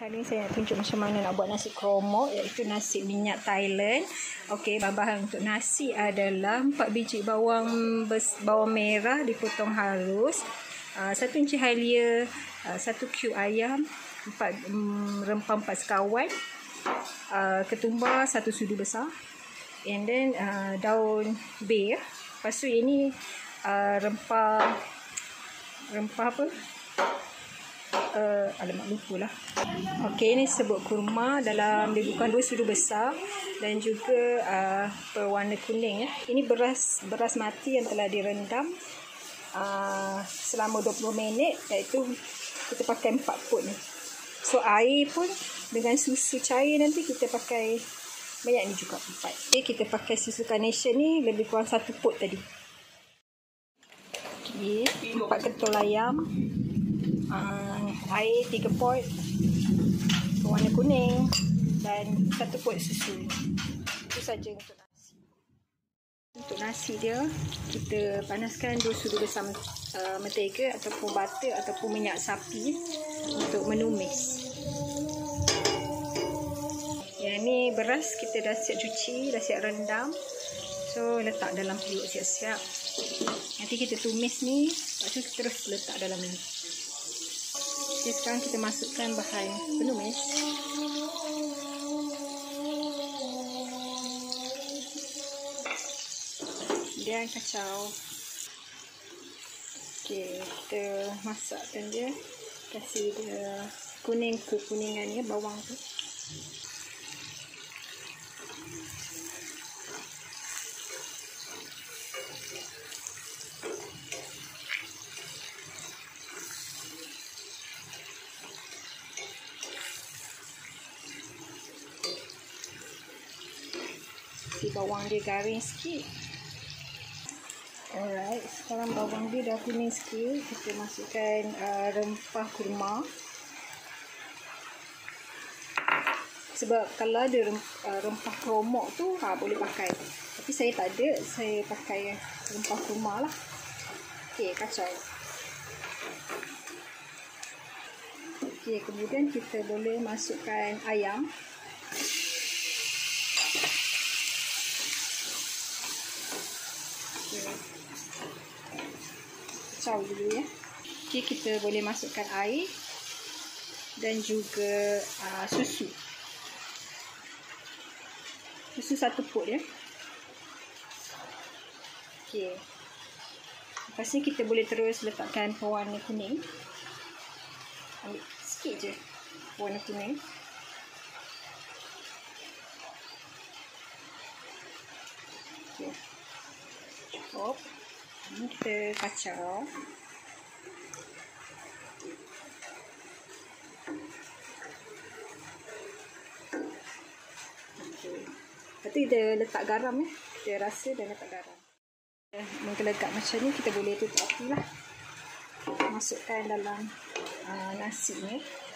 Hari ni saya nak tunjuk macam mana nak buat nasi kromok, iaitu nasi minyak Thailand. Okey, bahan untuk nasi adalah 4 biji bawang merah dipotong halus, 1 inci halia, 1 cube ayam, 4 rempah 4 sekawan, ketumbar 1 sudu besar, and then daun bay. Lepas tu ini rempah apa? Alamak, lupa lah. Okey, ini serbuk kurma dalam dia bukan 2 sudu besar dan juga berwarna kuning ya. Ini beras mati yang telah direndam selama 20 minit, iaitu kita pakai 4 pot ni. So air pun dengan susu cair nanti kita pakai banyak ni juga, 4. Okay, kita pakai susu carnation ni lebih kurang 1 pot tadi. Okay, 4 ketul ayam, air 3 pot warna kuning dan 1 pot susu. Itu saja untuk nasi. Untuk nasi dia, kita panaskan 2 sudu besar mentega ataupun butter ataupun minyak sapi untuk menumis. Yang ni beras kita dah siap cuci, dah siap rendam. So letak dalam periuk siap-siap. Nanti kita tumis ni, lepas tu terus letak dalam ni. Okay, sekarang kita masukkan bahan penumis. Dan kacau. Okay, kita masakkan dia. Kasih dia kuning kekuningan ya, bawang tu. Bawang dia garing sikit. Alright, sekarang bawang dia dah kuning sikit, kita masukkan rempah kurma. Sebab kalau ada rempah kromok tu boleh pakai, tapi saya tak ada, saya pakai rempah kurma lah. Okey, kacau. Okey, kemudian kita boleh masukkan ayam. Kacau dulu ya. Okay, kita boleh masukkan air dan juga susu. Susu 1 pot ya. Okay. Lepas ni kita boleh terus letakkan pewarna kuning. Ambil sikit je pewarna kuning. Okay. Cukup. Ini kita kacau. Okay. Lepas tu kita letak garam ya. Kita rasa dan letak garam. Menggelegak macam ni, kita boleh tutup api lah. Masukkan dalam nasi ni.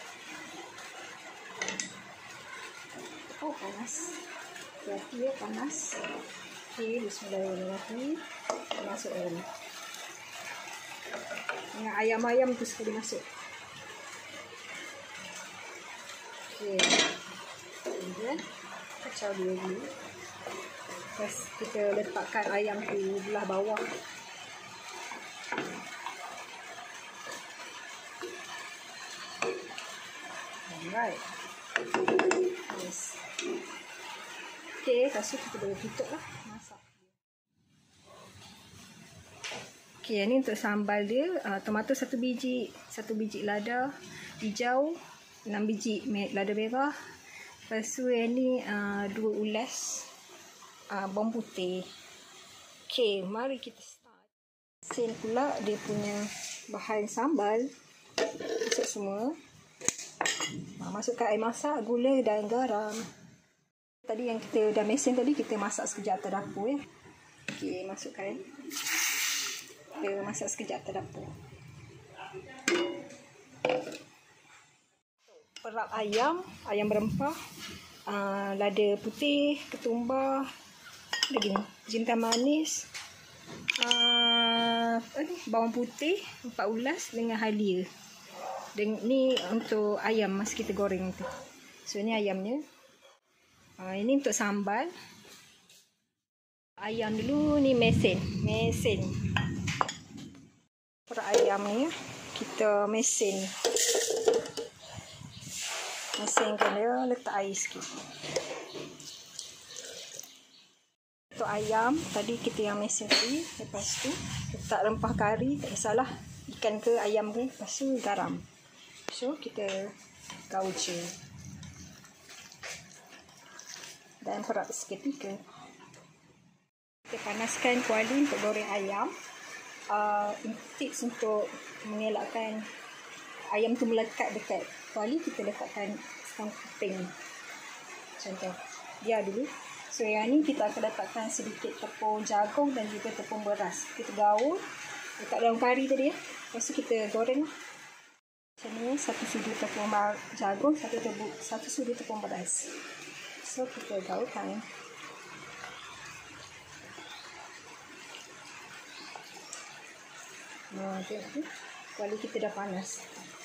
Oh, panas. Hati ya, panas. Okay, bismillahirrahmanirrahim. Masuk air. Dengan ayam-ayam tu sekali masuk. Okay. Kemudian kacau dia dulu. Terus kita letakkan ayam tu belah bawah. Alright. Yes. Okay, lepas tu kita boleh tutup lah. Masak. Okay, ni untuk sambal dia. Tomato 1 biji, 1 biji lada hijau, 6 biji lada merah. Lepas tu yang ni 2 ulas bawang putih. Okay, mari kita start. Sen pula dia punya bahan sambal. Masuk semua. Masukkan air masak, gula dan garam. Tadi yang kita dah mesin tadi, kita masak sekejap atas dapur ya. Okay, masukkan. Kita masak sekejap atas dapur. Perap ayam berempah, lada putih, ketumbar, lagi ni, jintan manis, bawang putih 4 ulas dengan halia. Dan ni untuk ayam masa kita goreng tu. So ni ayamnya. Ini untuk sambal. Ayam dulu ni mesin. Perak ayam ni kita mesinkan dia, letak air sikit. Untuk ayam tadi kita yang mesin tadi, lepas tu letak rempah kari, tak kisahlah ikan ke ayam ke, lepas tu garam. So kita gauce dan perak seketika. Kita panaskan kuali untuk goreng ayam. Tips untuk mengelakkan ayam tu melekat dekat kuali, kita letakkan setengah keping macam tu. Biar dulu. So yang ni kita akan letakkan sedikit tepung jagung dan juga tepung beras. Kita gaul, letak dalam kari tadi ya. Lepas tu kita goreng. Macam ni, 1 sudu tepung jagung, 1 sudu tepung beras. So kita gaulkan. Tengok tu, kuali kita dah panas.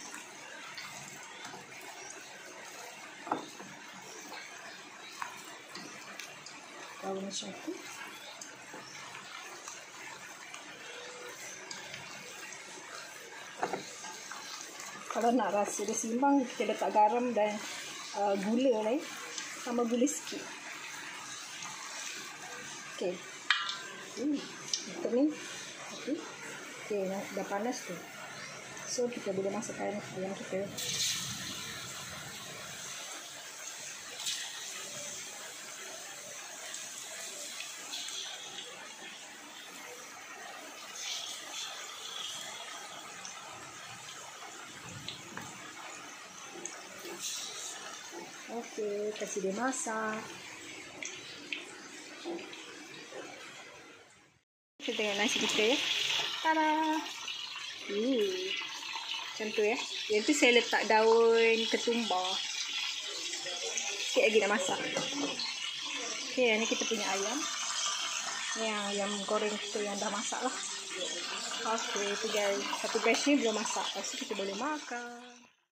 Gaul macam tu. Kalau nak rasa dia seimbang, kita letak garam dan gula lain, sama gula sikit. Okey. Untuk ni. Okey, dah panas tu. So kita boleh masukkan ayam kita. Okey, kasih dia masak. Kita tengok nasi kita ya. Tada! Macam tu ya. Yang tu saya letak daun ketumbar. Sikit lagi nak masak. Okey, ni kita punya ayam. Ni ayam goreng kita yang dah masak lah. Okey, tinggal satu batch ni belum masak. Lepas tu kita boleh makan.